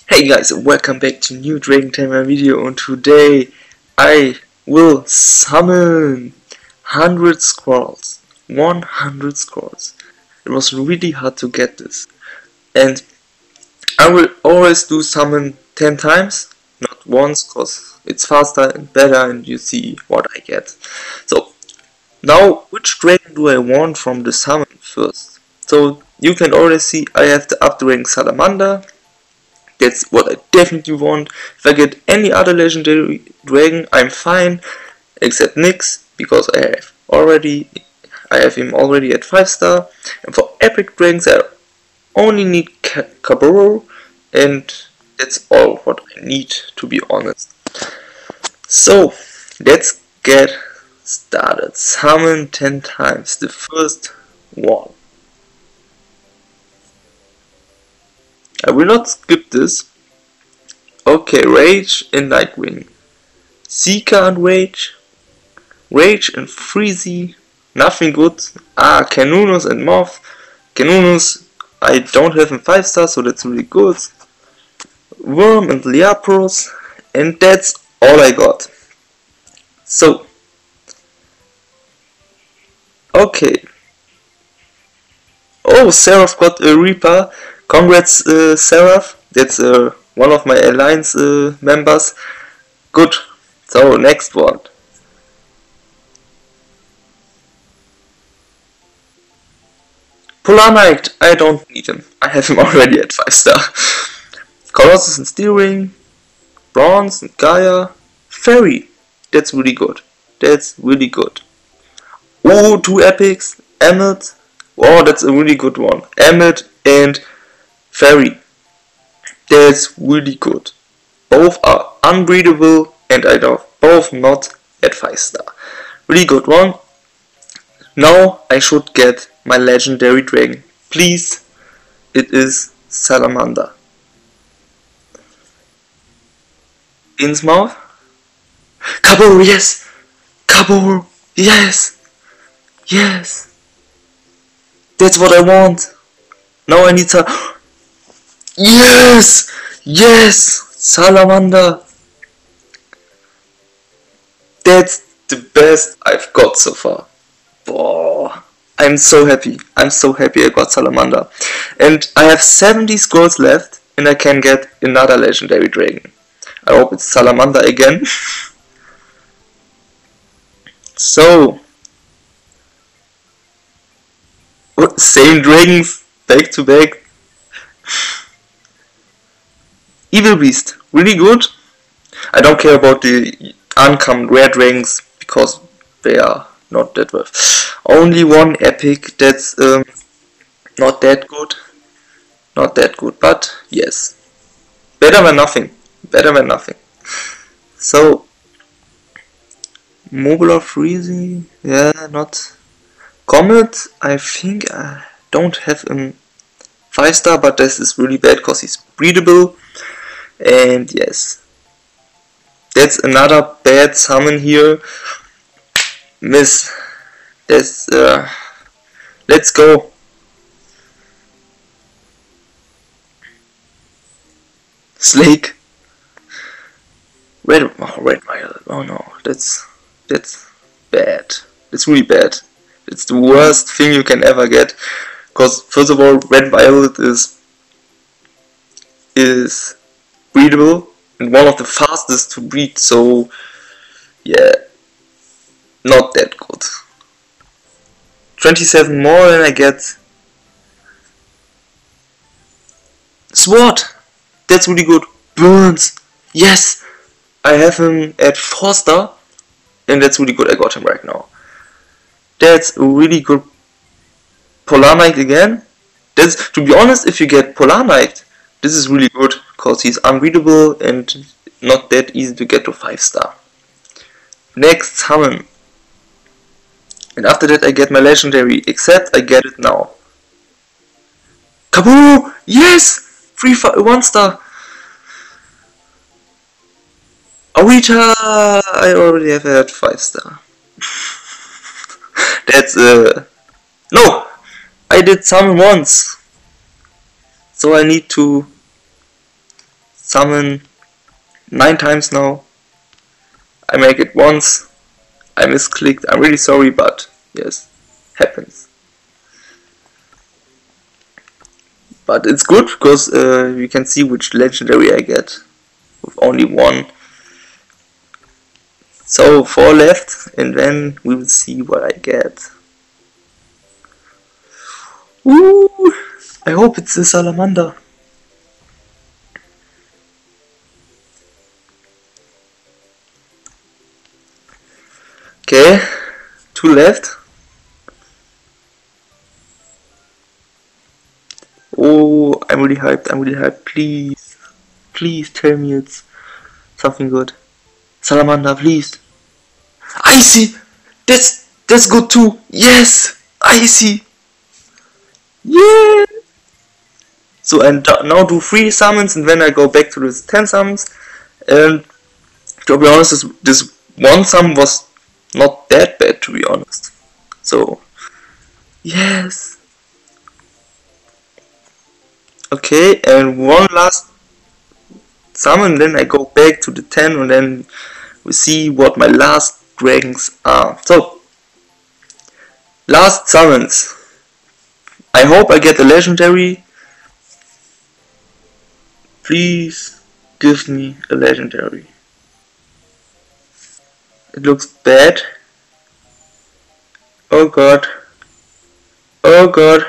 Hey guys, welcome back to new Dragon Tamer video, and today I will summon 100 scrolls. 100 scrolls. It was really hard to get this. And I will always do summon 10 times, not once, cause it's faster and better and you see what I get. So, now which dragon do I want from the summon first? So, you can already see I have the up dragon Salamander. That's what I definitely want. If I get any other legendary dragon, I'm fine, except Nyx, because I have him already at 5-star. And for epic dragons, I only need Kaburo, and that's all what I need, to be honest. So let's get started. Summon 10 times. The first one. I will not skip this. Okay, Rage and Nightwing. Seeker and Rage. Rage and Freezy. Nothing good. Canunus and Moth. Canunus I don't have in 5-star, so that's really good. Worm and Liapros. And that's all I got. So. Okay. Oh, Seraph got a Reaper. Congrats, Seraph. That's one of my alliance members. Good. So next one. Polar Knight. I don't need him. I have him already at 5-star. Colossus and Steel Ring. Bronze and Gaia. Fairy. That's really good. That's really good. Oh, 2 epics. Emmet. Oh, that's a really good one. Emmet and Fairy. That's really good. Both are unbreedable and I know both not at 5-star. Really good one. Now I should get my legendary dragon. Please. It is Salamander. Innsmouth. Kaburo, yes! Kaburo, yes! Yes! That's what I want. Now I need to. Yes! Yes! Salamander! That's the best I've got so far. Oh, I'm so happy. I'm so happy I got Salamander. And I have 70 scrolls left and I can get another legendary dragon. I hope it's Salamander again. So. Same dragons back to back. Evil Beast, really good. I don't care about the uncommon rare dragons because they are not that worth. Only one epic that's not that good. Not that good, but yes. Better than nothing. Better than nothing. So, Mobile of Freezy, yeah, not. Comet, I think I don't have him 5-star, but this is really bad because he's breedable. And yes, that's another bad summon here. Miss. That's let's go. Slake. Red Violet. Oh no, that's bad. That's really bad. It's the worst thing you can ever get. Because first of all, Red Violet is breedable and one of the fastest to breed, so yeah, not that good. 27 more and I get Sword. That's really good. Burns. Yes, I have him at 4-star and that's really good. I got him right now. That's a really good. Polar Knight again. That's, to be honest, if you get Polar Knight, this is really good because he's unreadable and not that easy to get to 5-star. Next summon. And after that I get my legendary, except I get it now. Kaburo! Yes! 1-star! Arita! I already have had 5-star. That's no! I did summon once. So I need to summon 9 times now. I make it once. I misclicked. I'm really sorry, but yes, happens. But it's good because you can see which legendary I get with only one. So 4 left, and then we will see what I get. Ooh, I hope it's a salamander. Okay, 2 left. Oh, I'm really hyped, please tell me it's something good. Salamander, please. Icy! That's good too! Yes! Icy! Yeah! So I now do 3 summons and then I go back to this 10 summons. And to be honest, this one summon was not that bad, to be honest. So, yes! Okay, and one last summon, then I go back to the 10 and then we see what my last dragons are. So, last summons. I hope I get a legendary. Please give me a legendary. It looks bad. Oh god. Oh god.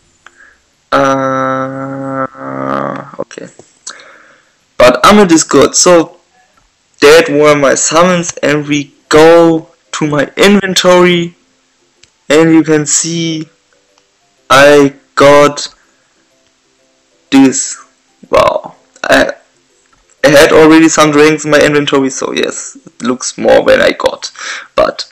Okay. But Amit is good. So that were my summons, and we go to my inventory, and you can see I got this. Wow. I had already some dragons in my inventory, so yes, it looks more than I got. But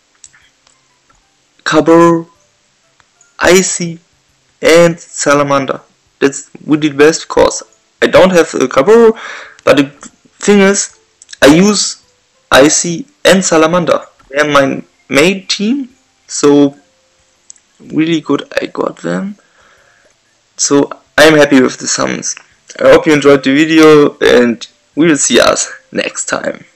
Kabur, Icy, and Salamander. That's really the best because I don't have a Kabur, but the thing is, I use Icy and Salamander. They're my main team, so really good I got them. So I'm happy with the summons. I hope you enjoyed the video and we will see us next time.